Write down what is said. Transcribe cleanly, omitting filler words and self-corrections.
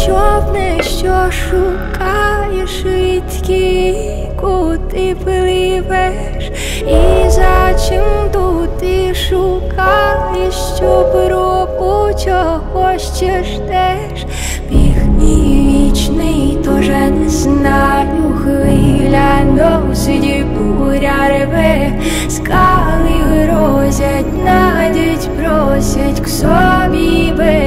щоб не що шукаєш відки, куди пливеш, і за чим туди шукаєш, що пробу чогось ще ждеш. Біг мій вічний, тоже не знаю, хвиля носить, буря рве, скали грозять, надять просять к собі.